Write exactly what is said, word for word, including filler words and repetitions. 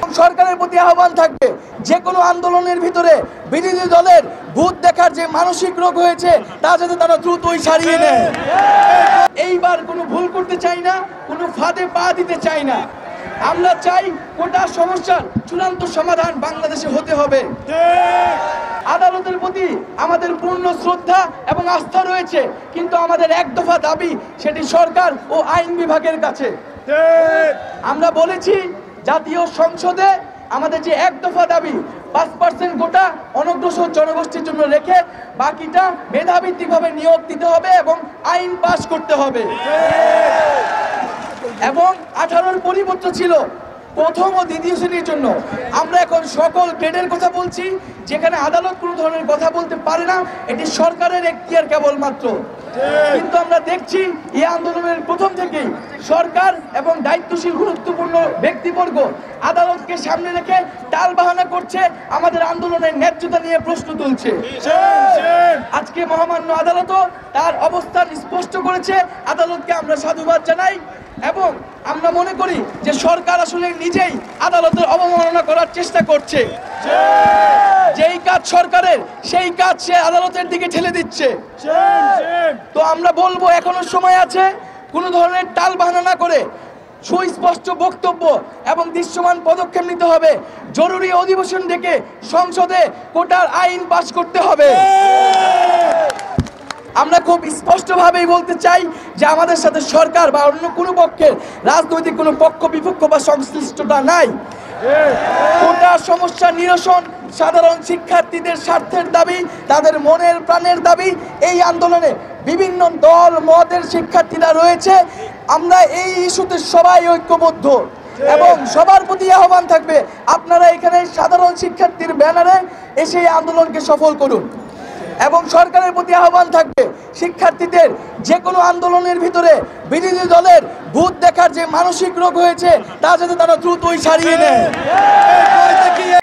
সরকারের প্রতি আহ্বান থাকবে যে কোনো আন্দোলনের ভিতরে বিরোধী দলের ভূত দেখার যে মানসিক রোগ হয়েছে তা যাতে তারা দ্রুতই সারিয়ে নেয়। এইবার কোনো ভুল করতে চাই না, কোনো ফাঁদে পা দিতে চাই না। আমরা চাই কোটা সমস্যার চূড়ান্ত সমাধান বাংলাদেশে হতে হবে। আদালতের প্রতি আমাদের পূর্ণ শ্রদ্ধা এবং আস্থা রয়েছে, কিন্তু আমাদের এক দফা দাবি সেটি সরকার ও আইন বিভাগের কাছে। আমরা বলেছি জাতীয় সংসদে আমাদের যে এক দফা দাবি পাঁচ পার্সেন্ট কোটা অনগ্রসর জনগোষ্ঠীর জন্য রেখে বাকিটা মেধাভিত্তিকভাবে নিয়োগ দিতে হবে এবং আইন পাস করতে হবে। এবং আঠারোর পরিবর্তন ছিল প্রথম ও দ্বিতীয় শ্রেণীর জন্য। আমরা এখন সকল গ্রেডের কথা বলছি, যেখানে আদালত কোনো ধরনের কথা বলতে পারে না, এটি সরকারের এখতিয়ার কেবলমাত্র। কিন্তু আমরা দেখছি এই আন্দোলনের প্রথম থেকেই সরকার এবং দায়িত্বশীল গুরুত্বপূর্ণ ব্যক্তিবর্গ আদালতকে সামনে রেখে টালবাহানা করছে, আমাদের আন্দোলনের ন্যায্যতা নিয়ে প্রশ্ন তুলছে। আজকে মহামান্য আদালতও তার অবস্থান স্পষ্ট করেছে, আদালতকে আমরা সাধুবাদ জানাই। এবং আমরা মনে করি যে সরকার আসলে নিজেই আদালতের অবমাননা করার চেষ্টা করছে। যেই কাজ সরকারের সেই কাজ সে আদালতের দিকে ঠেলে দিচ্ছে। তো আমরা বলবো এখনো সময় আছে, কোনো ধরনের টালবাহানা না করে সুস্পষ্ট বক্তব্য এবং দৃশ্যমান পদক্ষেপ নিতে হবে। জরুরি অধিবেশন ডেকে সংসদে কোটার আইন পাস করতে হবে। আমরা খুব স্পষ্টভাবেই বলতে চাই যে আমাদের সাথে সরকার বা অন্য কোনো পক্ষের রাজনৈতিক কোনো পক্ষ বিপক্ষ বা সংশ্লিষ্টতা নাই। কোটা সমস্যা নিরসন সাধারণ শিক্ষার্থীদের স্বার্থের দাবি, তাদের মনের প্রাণের দাবি। এই আন্দোলনে বিভিন্ন দল মতের শিক্ষার্থীরা রয়েছে। আমরা এই ইস্যুতে সবাই ঐক্যবদ্ধ এবং সবার প্রতি আহ্বান থাকবে আপনারা এখানে সাধারণ শিক্ষার্থীর ব্যানারে এসে এই আন্দোলনকে সফল করুন। এবং সরকারের প্রতি আহ্বান থাকবে শিক্ষার্থীদের যে কোনো আন্দোলনের ভিতরে বিরোধী দলের ভূত দেখার যে মানসিক রোগ হয়েছে তা যাতে তারা দ্রুতই সারিয়ে নেয়।